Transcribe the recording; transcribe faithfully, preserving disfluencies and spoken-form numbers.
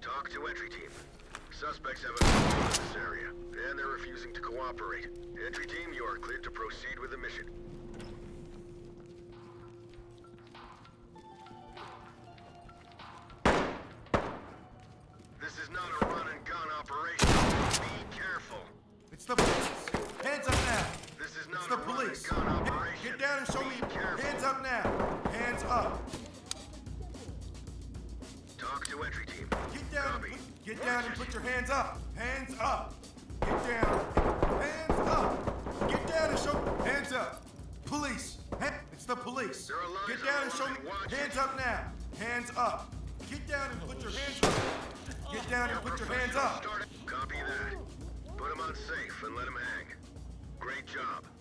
Talk to entry team. Suspects have a control in this area, and they're refusing to cooperate. Entry team, you are cleared to proceed with the mission. This is not a run-and-gun operation. Be careful. It's the police. Hands up now. This is not it's the a police. run-and-gun operation. Get down and show Be me. careful. Hands up now. Hands up. Talk to entry team. Get down. Copy. And put, get down and put your hands up. Hands up. Get down. Hands up. Get down and show. Hands up. Police. Hey, it's the police. There are Get lies down and show me. online. Watch Hands it. up now. Hands up. Get down and put your hands up. Get down and put your hands up. Start it. Copy that. Put him on safe and let him hang. Great job.